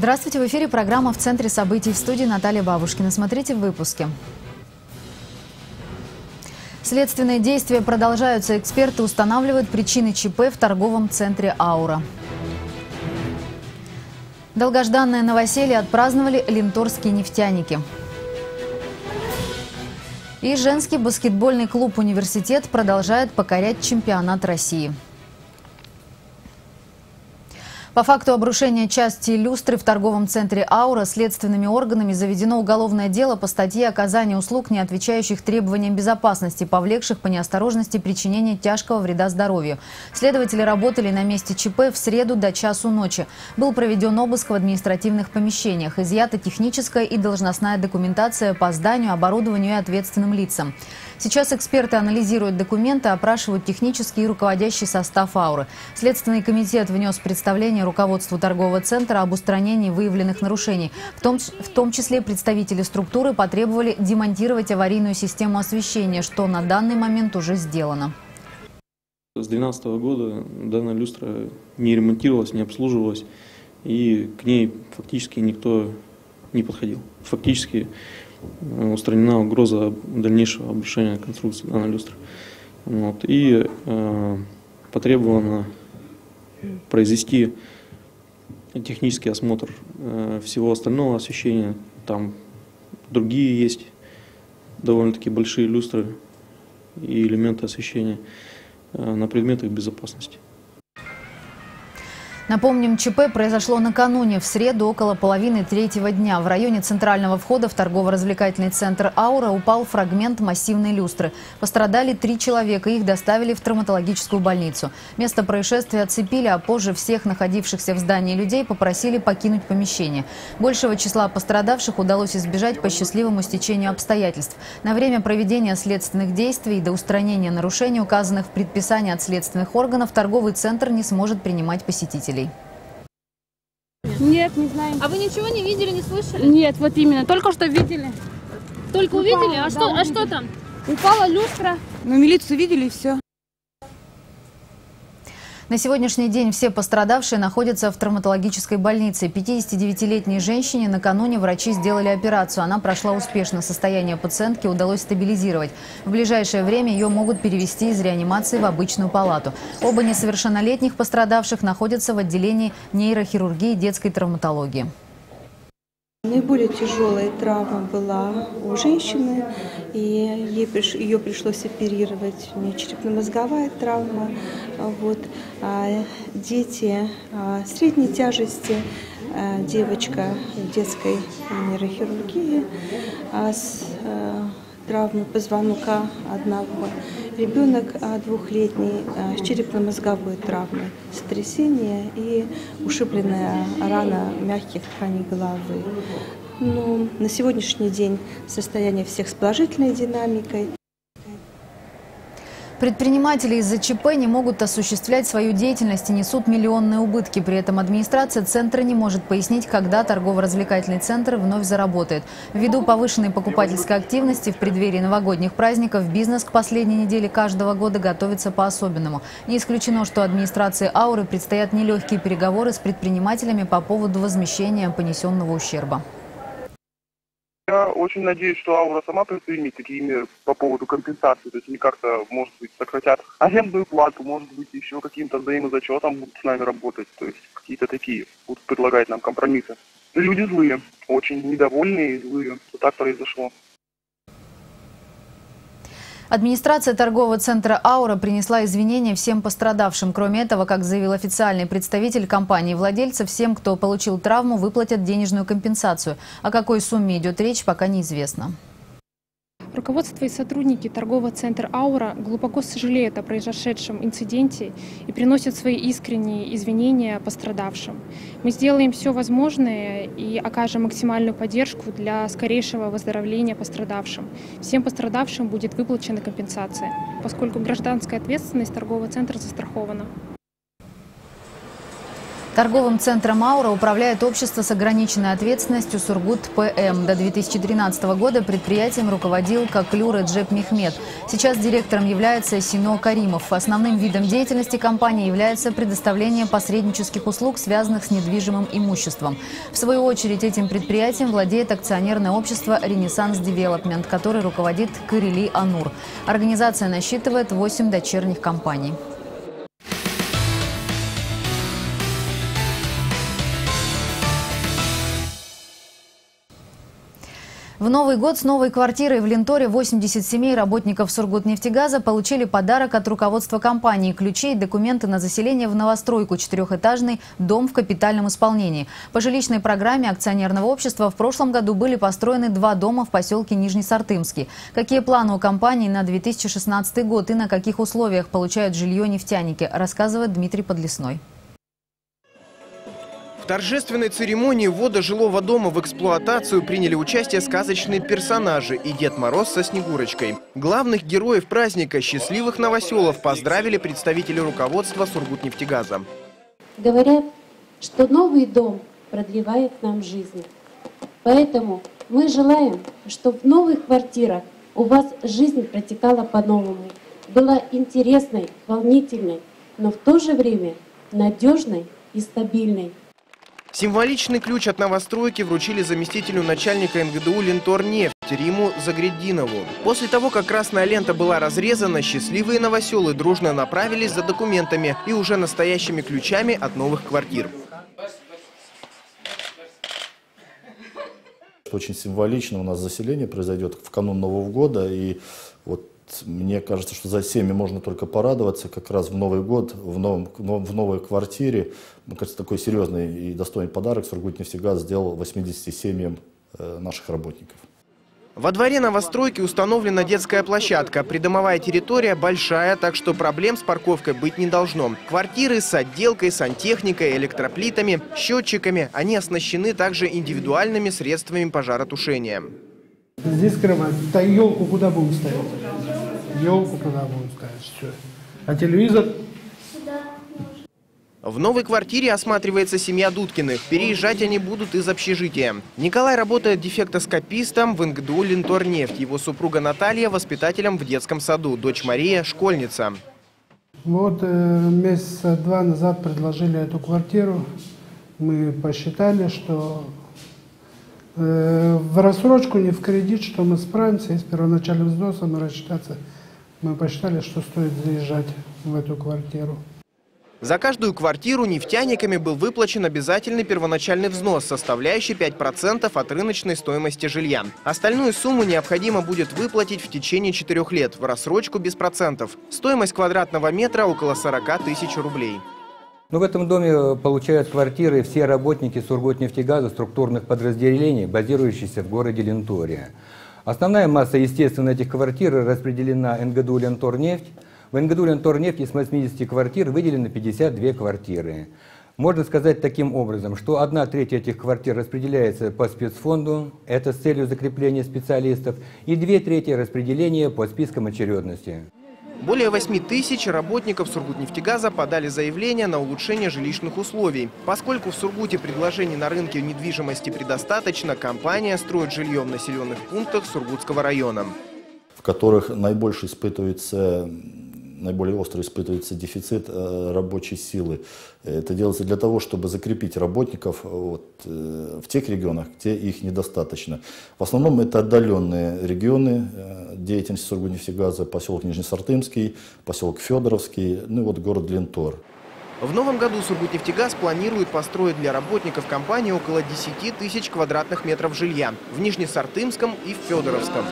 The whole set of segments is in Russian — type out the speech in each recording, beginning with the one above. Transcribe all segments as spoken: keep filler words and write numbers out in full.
Здравствуйте, в эфире программа «В центре событий», в студии Наталья Бабушкина. Смотрите в выпуске. Следственные действия продолжаются. Эксперты устанавливают причины ЧП в торговом центре «Аура». Долгожданное новоселье отпраздновали ленторские нефтяники. И женский баскетбольный клуб «Университет» продолжает покорять чемпионат России. По факту обрушения части люстры в торговом центре «Аура» следственными органами заведено уголовное дело по статье «Оказание услуг, не отвечающих требованиям безопасности, повлекших по неосторожности причинение тяжкого вреда здоровью». Следователи работали на месте ЧП в среду до часу ночи. Был проведен обыск в административных помещениях. Изъята техническая и должностная документация по зданию, оборудованию и ответственным лицам. Сейчас эксперты анализируют документы, опрашивают технический и руководящий состав «Ауры». Следственный комитет внес представление руководству торгового центра об устранении выявленных нарушений. В том, в том числе представители структуры потребовали демонтировать аварийную систему освещения, что на данный момент уже сделано. С две тысячи двенадцатого года данная люстра не ремонтировалась, не обслуживалась, и к ней фактически никто не подходил. Фактически устранена угроза дальнейшего обрушения конструкции данной люстры. Вот. И э, потребовано произвести технический осмотр э, всего остального освещения. Там другие есть довольно-таки большие люстры и элементы освещения э, на предмет их безопасности. Напомним, ЧП произошло накануне, в среду, около половины третьего дня. В районе центрального входа в торгово-развлекательный центр «Аура» упал фрагмент массивной люстры. Пострадали три человека, их доставили в травматологическую больницу. Место происшествия оцепили, а позже всех находившихся в здании людей попросили покинуть помещение. Большего числа пострадавших удалось избежать по счастливому стечению обстоятельств. На время проведения следственных действий и до устранения нарушений, указанных в предписании от следственных органов, торговый центр не сможет принимать посетителей. Нет, не знаем. А вы ничего не видели, не слышали? Нет, вот именно, только что видели. Только Упала, увидели? А, да, что, увидели. а что там? Упала люстра. Ну, милицию видели и все. На сегодняшний день все пострадавшие находятся в травматологической больнице. пятидесятидевятилетней женщине накануне врачи сделали операцию. Она прошла успешно. Состояние пациентки удалось стабилизировать. В ближайшее время ее могут перевести из реанимации в обычную палату. Оба несовершеннолетних пострадавших находятся в отделении нейрохирургии и детской травматологии. Наиболее тяжелая травма была у женщины, и ей приш... ее пришлось оперировать. У нее черепно-мозговая травма. Вот. А дети а, средней тяжести, а, девочка детской нейрохирургии а, с а, травмой позвонка одного, ребенок а, двухлетний а, с черепно-мозговой травмой, сотрясение и ушибленная рана мягких тканей головы. Но на сегодняшний день состояние всех с положительной динамикой. Предприниматели из-за ЧП не могут осуществлять свою деятельность и несут миллионные убытки. При этом администрация центра не может пояснить, когда торгово-развлекательный центр вновь заработает. Ввиду повышенной покупательской активности в преддверии новогодних праздников бизнес к последней неделе каждого года готовится по-особенному. Не исключено, что администрации «Ауры» предстоят нелегкие переговоры с предпринимателями по поводу возмещения понесенного ущерба. Я очень надеюсь, что «Аура» сама предпримет такие меры по поводу компенсации. То есть они как-то, может быть, сократят арендную плату, может быть, еще каким-то взаимозачетом будут с нами работать. То есть какие-то такие будут предлагать нам компромиссы. Люди злые, очень недовольные и злые, что так произошло. Администрация торгового центра «Аура» принесла извинения всем пострадавшим. Кроме этого, как заявил официальный представитель компании-владельца, всем, кто получил травму, выплатят денежную компенсацию. О какой сумме идет речь, пока неизвестно. Руководство и сотрудники торгового центра «Аура» глубоко сожалеют о произошедшем инциденте и приносят свои искренние извинения пострадавшим. Мы сделаем все возможное и окажем максимальную поддержку для скорейшего выздоровления пострадавшим. Всем пострадавшим будет выплачена компенсация, поскольку гражданская ответственность торгового центра застрахована. Торговым центром «Аура» управляет общество с ограниченной ответственностью «Сургут ПМ». До две тысячи тринадцатого года предприятием руководил Коклюр Реджеп Мехмед. Сейчас директором является Сино Каримов. Основным видом деятельности компании является предоставление посреднических услуг, связанных с недвижимым имуществом. В свою очередь этим предприятием владеет акционерное общество «Ренессанс Девелопмент», который руководит Кырили Анур. Организация насчитывает восемь дочерних компаний. В Новый год с новой квартирой в Ленторе восемьдесят семей работников Сургутнефтегаза получили подарок от руководства компании – ключи и документы на заселение в новостройку, четырехэтажный дом в капитальном исполнении. По жилищной программе акционерного общества в прошлом году были построены два дома в поселке Нижнесартымский. Какие планы у компании на две тысячи шестнадцатый год и на каких условиях получают жилье нефтяники, рассказывает Дмитрий Подлесной. В торжественной церемонии ввода жилого дома в эксплуатацию приняли участие сказочные персонажи и Дед Мороз со Снегурочкой. Главных героев праздника, счастливых новоселов, поздравили представители руководства Сургутнефтегаза. Говорят, что новый дом продлевает нам жизнь. Поэтому мы желаем, чтобы в новых квартирах у вас жизнь протекала по-новому. Была интересной, волнительной, но в то же время надежной и стабильной. Символичный ключ от новостройки вручили заместителю начальника эн гэ дэ у «Ленторнефть» Риму Загреддинову. После того, как красная лента была разрезана, счастливые новоселы дружно направились за документами и уже настоящими ключами от новых квартир. Очень символично у нас заселение произойдет в канун Нового года. И вот мне кажется, что за семьи можно только порадоваться. Как раз в Новый год, в, новом, в новой квартире, мне кажется, такой серьезный и достойный подарок Сургутнефтегаз сделал восьмидесяти семьям наших работников. Во дворе новостройки установлена детская площадка. Придомовая территория большая, так что проблем с парковкой быть не должно. Квартиры с отделкой, сантехникой, электроплитами, счетчиками. Они оснащены также индивидуальными средствами пожаротушения. Здесь кровать. Да, елку куда будем ставить? Елку куда будем ставить? Все. А телевизор? В новой квартире осматривается семья Дудкиных. Переезжать они будут из общежития. Николай работает дефектоскопистом в эн гэ дэ у «Ленторнефть». Его супруга Наталья – воспитателем в детском саду. Дочь Мария – школьница. Вот э, месяца два назад предложили эту квартиру. Мы посчитали, что э, в рассрочку, не в кредит, что мы справимся. И с первоначальным взносом рассчитаться. Мы посчитали, что стоит заезжать в эту квартиру. За каждую квартиру нефтяниками был выплачен обязательный первоначальный взнос, составляющий пять процентов от рыночной стоимости жилья. Остальную сумму необходимо будет выплатить в течение четырех лет, в рассрочку без процентов. Стоимость квадратного метра около сорока тысяч рублей. Но в этом доме получают квартиры все работники Сургутнефтегаза структурных подразделений, базирующиеся в городе Ленторе. Основная масса, естественно, этих квартир распределена эн гэ дэ у «Ленторнефть». В эн гэ дэ у «Ленторнефть» из восьмидесяти квартир выделено пятьдесят две квартиры. Можно сказать таким образом, что одна треть этих квартир распределяется по спецфонду, это с целью закрепления специалистов, и две трети распределения по спискам очередности. Более восьми тысяч работников Сургутнефтегаза подали заявление на улучшение жилищных условий. Поскольку в Сургуте предложений на рынке недвижимости предостаточно, компания строит жилье в населенных пунктах Сургутского района, в которых наибольше испытывается, наиболее остро испытывается дефицит рабочей силы. Это делается для того, чтобы закрепить работников вот, в тех регионах, где их недостаточно. В основном это отдаленные регионы деятельности Сургутнефтегаза, поселок Нижнесартымский, поселок Федоровский, ну и вот город Лентор. В новом году Сургутнефтегаз планирует построить для работников компании около десяти тысяч квадратных метров жилья в Нижнесартымском и в Федоровском.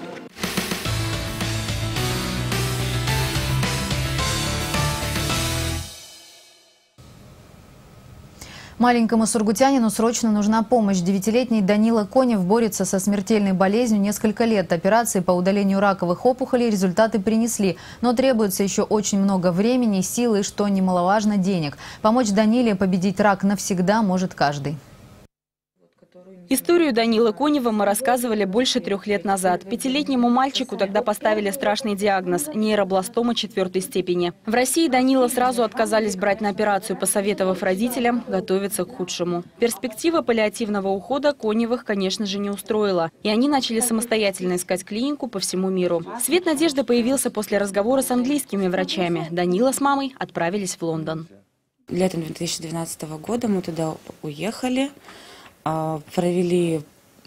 Маленькому сургутянину срочно нужна помощь. Девятилетний Данила Конев борется со смертельной болезнью несколько лет. Операции по удалению раковых опухолей результаты принесли. Но требуется еще очень много времени, силы и, что немаловажно, денег. Помочь Даниле победить рак навсегда может каждый. Историю Данилы Конева мы рассказывали больше трех лет назад. Пятилетнему мальчику тогда поставили страшный диагноз – нейробластома четвертой степени. В России Данила сразу отказались брать на операцию, посоветовав родителям готовиться к худшему. Перспектива паллиативного ухода Коневых, конечно же, не устроила. И они начали самостоятельно искать клинику по всему миру. Свет надежды появился после разговора с английскими врачами. Данила с мамой отправились в Лондон. Летом две тысячи двенадцатого года мы туда уехали. Провели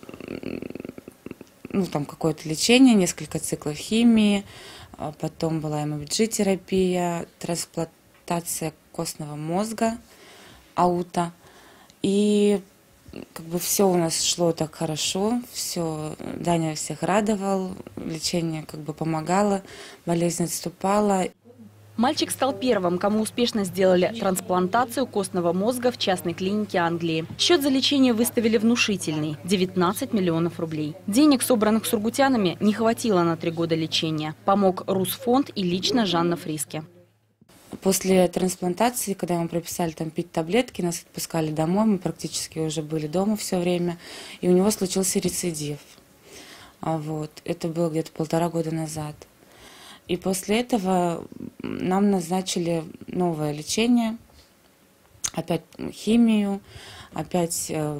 ну, там какое-то лечение, несколько циклов химии, потом была эм эй би джи-терапия, трансплантация костного мозга, аута. И как бы все у нас шло так хорошо, все, Даня всех радовал, лечение как бы помогало, болезнь отступала. Мальчик стал первым, кому успешно сделали трансплантацию костного мозга в частной клинике Англии. Счет за лечение выставили внушительный – девятнадцать миллионов рублей. Денег, собранных сургутянами, не хватило на три года лечения. Помог Русфонд и лично Жанна Фриске. После трансплантации, когда ему прописали там пить таблетки, нас отпускали домой, мы практически уже были дома все время, и у него случился рецидив. Вот. Это было где-то полтора года назад. И после этого нам назначили новое лечение, опять химию, опять э,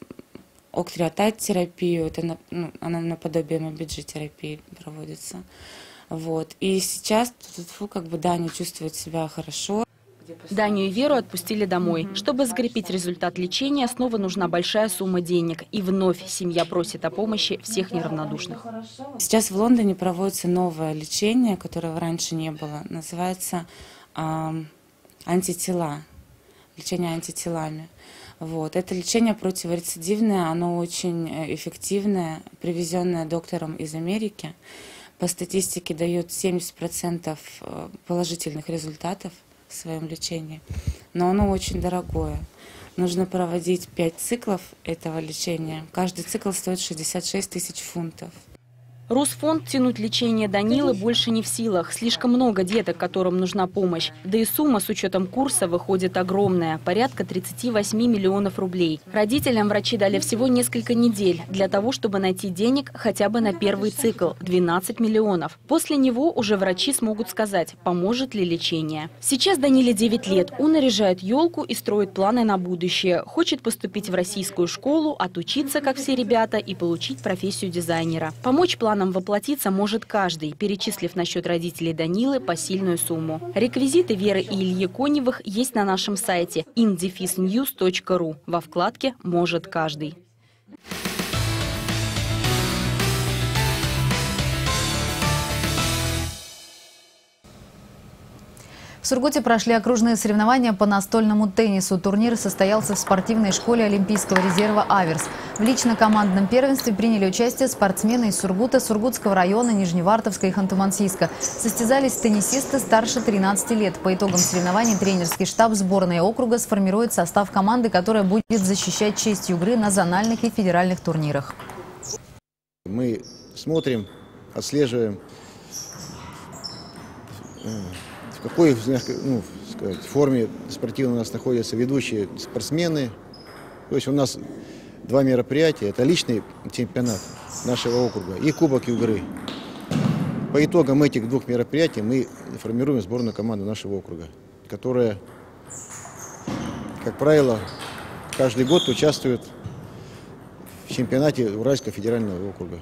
октриотайд-терапию, это ну, она наподобие эм эй би джи-терапии проводится. Вот. И сейчас фу, как бы Даня чувствует себя хорошо. Даню и Веру отпустили домой. Чтобы закрепить результат лечения, снова нужна большая сумма денег. И вновь семья просит о помощи всех неравнодушных. Сейчас в Лондоне проводится новое лечение, которого раньше не было. Называется э, антитела. Лечение антителами. Вот. Это лечение противорецидивное, оно очень эффективное, привезенное доктором из Америки. По статистике дает семьдесят процентов положительных результатов в своем лечении, но оно очень дорогое. Нужно проводить пять циклов этого лечения. Каждый цикл стоит шестьдесят шесть тысяч фунтов. Русфонд тянуть лечение Данилы больше не в силах. Слишком много деток, которым нужна помощь. Да и сумма с учетом курса выходит огромная – порядка тридцати восьми миллионов рублей. Родителям врачи дали всего несколько недель для того, чтобы найти денег хотя бы на первый цикл – двенадцать миллионов. После него уже врачи смогут сказать, поможет ли лечение. Сейчас Даниле девять лет. Он наряжает елку и строит планы на будущее. Хочет поступить в российскую школу, отучиться, как все ребята, и получить профессию дизайнера. Помочь планам воплотиться может каждый, перечислив на счет родителей Данилы посильную сумму. Реквизиты Веры и Ильи Коневых есть на нашем сайте ин дефис ньюс точка ру во вкладке «Может каждый». В Сургуте прошли окружные соревнования по настольному теннису. Турнир состоялся в спортивной школе Олимпийского резерва «Аверс». В лично-командном первенстве приняли участие спортсмены из Сургута, Сургутского района, Нижневартовска и Ханты-Мансийска. Состязались теннисисты старше тринадцати лет. По итогам соревнований тренерский штаб сборной округа сформирует состав команды, которая будет защищать честь Югры на зональных и федеральных турнирах. Мы смотрим, отслеживаем, в какой ну, сказать, форме спортивной у нас находятся ведущие спортсмены. То есть у нас два мероприятия. Это личный чемпионат нашего округа и Кубок Югры. По итогам этих двух мероприятий мы формируем сборную команду нашего округа, которая, как правило, каждый год участвует в чемпионате Уральского федерального округа.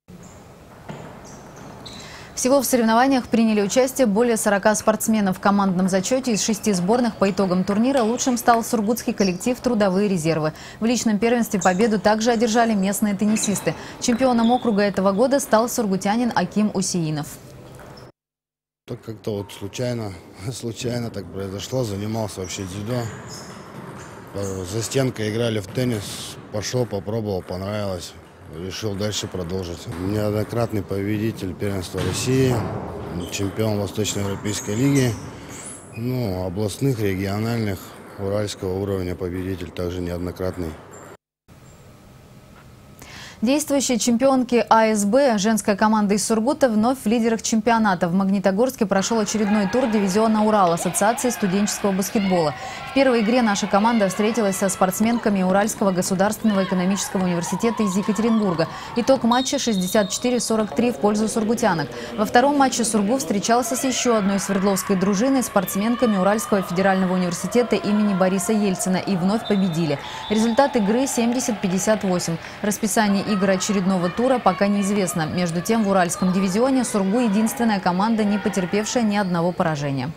Всего в соревнованиях приняли участие более сорока спортсменов. В командном зачете из шести сборных по итогам турнира лучшим стал сургутский коллектив «Трудовые резервы». В личном первенстве победу также одержали местные теннисисты. Чемпионом округа этого года стал сургутянин Аким Усеинов. Так как-то вот случайно, случайно так произошло. Занимался вообще дзюдо. За стенкой играли в теннис. Пошел, попробовал, понравилось. Решил дальше продолжить. Неоднократный победитель первенства России, чемпион Восточноевропейской лиги, ну, областных, региональных, уральского уровня победитель, также неоднократный. Действующие чемпионки А С Б, женская команда из Сургута, вновь в лидерах чемпионата. В Магнитогорске прошел очередной тур дивизиона «Урал» Ассоциации студенческого баскетбола. В первой игре наша команда встретилась со спортсменками Уральского государственного экономического университета из Екатеринбурга. Итог матча шестьдесят четыре сорок три в пользу сургутянок. Во втором матче Сургут встречался с еще одной свердловской дружиной, спортсменками Уральского федерального университета имени Бориса Ельцина, и вновь победили. Результат игры семьдесят пятьдесят восемь. Расписание игр очередного тура пока неизвестно. Между тем, в уральском дивизионе Сургу единственная команда, не потерпевшая ни одного поражения.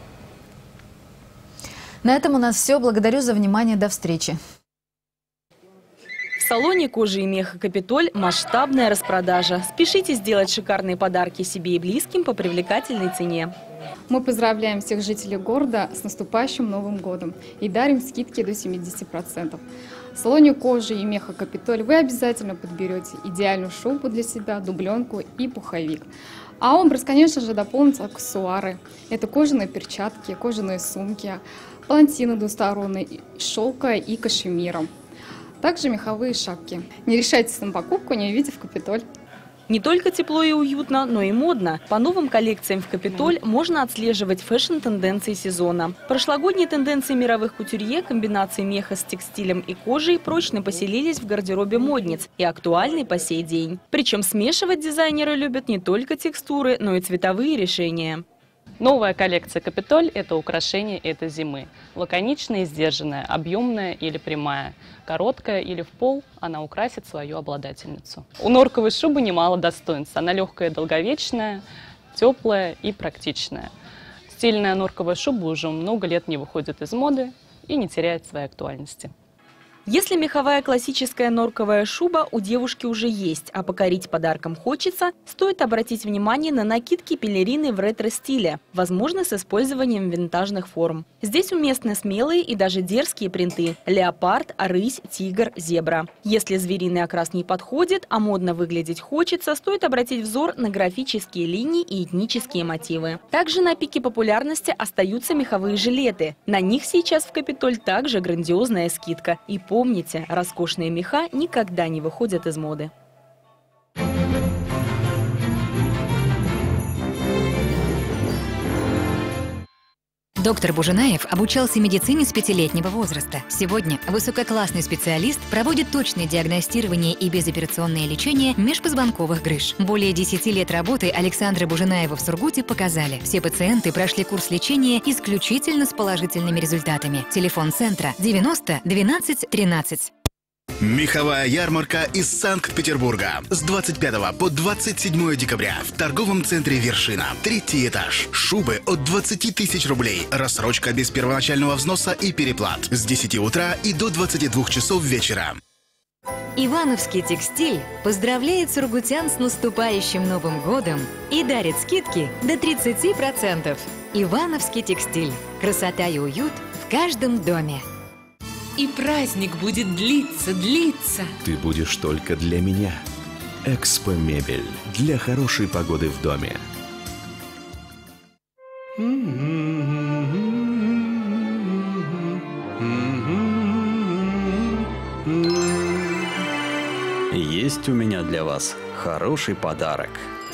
На этом у нас все. Благодарю за внимание. До встречи. В салоне кожи и меха «Капитоль» масштабная распродажа. Спешите сделать шикарные подарки себе и близким по привлекательной цене. Мы поздравляем всех жителей города с наступающим Новым годом и дарим скидки до семидесяти процентов. В салоне кожи и меха «Капитоль» вы обязательно подберете идеальную шубу для себя, дубленку и пуховик. А образ, конечно же, дополнится аксессуары. Это кожаные перчатки, кожаные сумки, палантины двусторонние, шелка и кашемира. Также меховые шапки. Не решайтесь на покупку, не увидев «Капитоль». Не только тепло и уютно, но и модно. По новым коллекциям в «Капитоль» можно отслеживать фэшн-тенденции сезона. Прошлогодние тенденции мировых кутюрье, комбинации меха с текстилем и кожей прочно поселились в гардеробе модниц и актуальны по сей день. Причем смешивать дизайнеры любят не только текстуры, но и цветовые решения. Новая коллекция «Капитоль» – это украшение этой зимы. Лаконичная и сдержанная, объемная или прямая. Короткая или в пол, она украсит свою обладательницу. У норковой шубы немало достоинств. Она легкая и долговечная, теплая и практичная. Стильная норковая шуба уже много лет не выходит из моды и не теряет своей актуальности. Если меховая классическая норковая шуба у девушки уже есть, а покорить подарком хочется, стоит обратить внимание на накидки пелерины в ретро-стиле, возможно, с использованием винтажных форм. Здесь уместны смелые и даже дерзкие принты – леопард, рысь, тигр, зебра. Если звериный окрас не подходит, а модно выглядеть хочется, стоит обратить взор на графические линии и этнические мотивы. Также на пике популярности остаются меховые жилеты. На них сейчас в «Капитоль» также грандиозная скидка. И помните, роскошные меха никогда не выходят из моды. Доктор Буженаев обучался медицине с пятилетнего возраста. Сегодня высококлассный специалист проводит точное диагностирование и безоперационное лечение межпозвонковых грыж. Более десяти лет работы Александра Буженаева в Сургуте показали. Все пациенты прошли курс лечения исключительно с положительными результатами. Телефон центра девяносто двенадцать тринадцать. Меховая ярмарка из Санкт-Петербурга с двадцать пятого по двадцать седьмое декабря в торговом центре «Вершина». Третий этаж. Шубы от двадцати тысяч рублей. Рассрочка без первоначального взноса и переплат. С десяти утра и до двадцати двух часов вечера. Ивановский текстиль поздравляет сургутян с наступающим Новым годом и дарит скидки до тридцати процентов. Ивановский текстиль. Красота и уют в каждом доме. И праздник будет длиться, длиться. Ты будешь только для меня. Экспо Мебель. Для хорошей погоды в доме. Есть у меня для вас хороший подарок.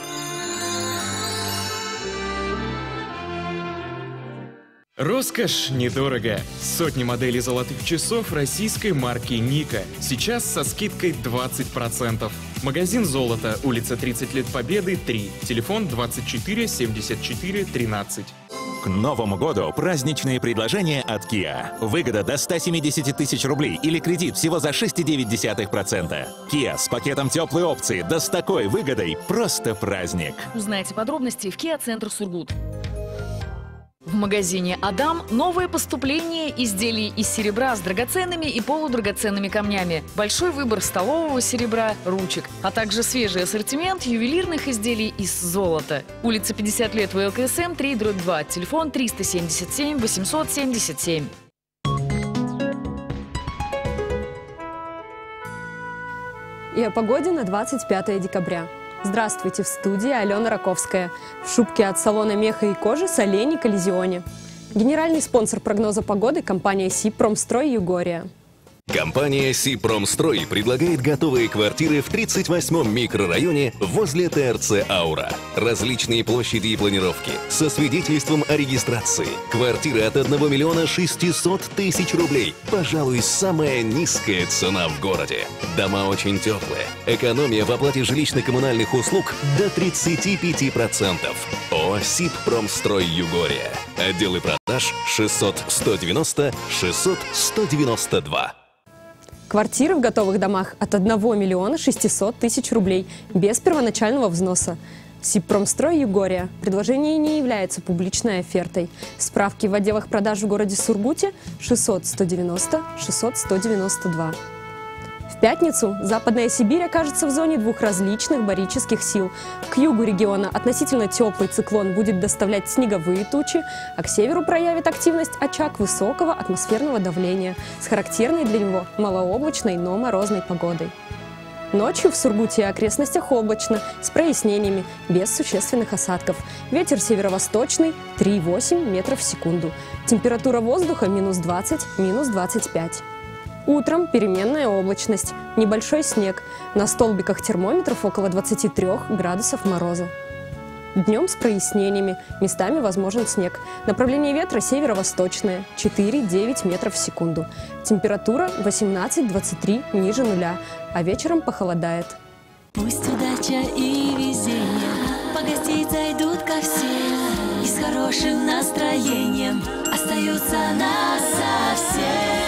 Роскошь недорого. Сотни моделей золотых часов российской марки Ника. Сейчас со скидкой двадцать процентов. Магазин «Золото», улица тридцать лет Победы, три. Телефон двадцать четыре семьдесят четыре тринадцать. К Новому году праздничные предложения от Kia. Выгода до ста семидесяти тысяч рублей или кредит всего за шесть целых девять десятых процента. Kia с пакетом теплой опции, да с такой выгодой просто праздник. Узнайте подробности в Kia Центр Сургут. В магазине «Адам» новое поступление изделий из серебра с драгоценными и полудрагоценными камнями. Большой выбор столового серебра, ручек, а также свежий ассортимент ювелирных изделий из золота. Улица пятьдесят лет В Л К С М, три дробь два, телефон триста семьдесят семь восемьсот семьдесят семь. И о погоде на двадцать пятое декабря. Здравствуйте, в студии Алена Раковская. В шубке от салона меха и кожи «Солени Коллизионе». Генеральный спонсор прогноза погоды – компания СИП «Промстрой Югория». Компания «Сипромстрой» предлагает готовые квартиры в тридцать восьмом микрорайоне возле ТРЦ «Аура». Различные площади и планировки со свидетельством о регистрации. Квартиры от одного миллиона шестисот тысяч рублей. Пожалуй, самая низкая цена в городе. Дома очень теплые. Экономия в оплате жилищно-коммунальных услуг до тридцати пяти процентов. ООО «Сипромстрой Югория». Отделы продаж шестьсот сто девяносто шестьсот сто девяносто два. Квартиры в готовых домах от одного миллиона шестисот тысяч рублей без первоначального взноса. Сипромстрой Югория. Предложение не является публичной офертой. Справки в отделах продаж в городе Сургуте шестьсот сто девяносто шестьсот сто девяносто два. В пятницу Западная Сибирь окажется в зоне двух различных барических сил. К югу региона относительно теплый циклон будет доставлять снеговые тучи, а к северу проявит активность очаг высокого атмосферного давления с характерной для него малооблачной, но морозной погодой. Ночью в Сургуте и окрестностях облачно, с прояснениями, без существенных осадков. Ветер северо-восточный три и восемь метров в секунду. Температура воздуха минус двадцать, минус двадцать пять. Утром переменная облачность, небольшой снег, на столбиках термометров около двадцати трёх градусов мороза. Днем с прояснениями, местами возможен снег. Направление ветра северо-восточное, четыре и девять метров в секунду. Температура восемнадцать — двадцать три ниже нуля, а вечером похолодает. Пусть удача и везение погостить зайдут ко всем, и с хорошим настроением остаются нас совсем.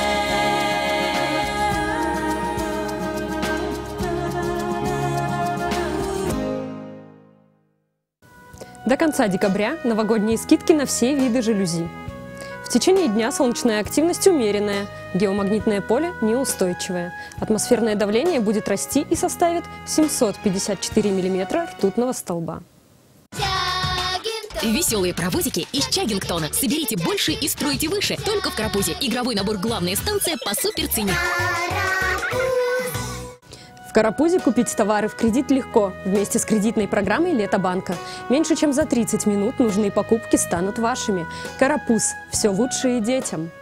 До конца декабря новогодние скидки на все виды жалюзи. В течение дня солнечная активность умеренная, геомагнитное поле неустойчивое. Атмосферное давление будет расти и составит семьсот пятьдесят четыре миллиметра ртутного столба. Веселые паровозики из Чаггингтона. Соберите больше и стройте выше. Только в Карапузе. Игровой набор «Главная станция» по суперцене. В Карапузе купить товары в кредит легко, вместе с кредитной программой Лето-банка. Меньше чем за тридцать минут нужные покупки станут вашими. Карапуз. Все лучшее детям.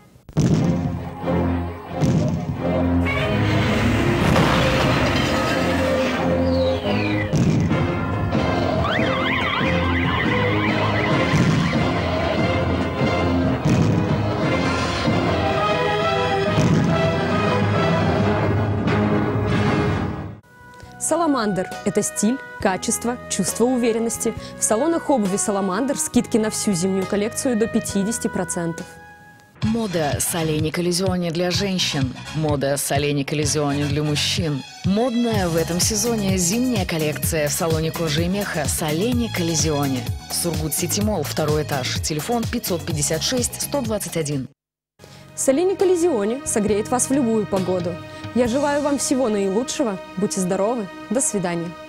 Саламандр – это стиль, качество, чувство уверенности. В салонах обуви Саламандр скидки на всю зимнюю коллекцию до пятидесяти процентов. Мода с Олени Коллизионе для женщин. Мода с Олени Коллизионе для мужчин. Модная в этом сезоне зимняя коллекция в салоне кожи и меха с Олени Коллизионе. Сургут Сити Молл, второй этаж. Телефон пятьсот пятьдесят шесть сто двадцать один. Олени Коллизионе согреет вас в любую погоду. Я желаю вам всего наилучшего. Будьте здоровы. До свидания.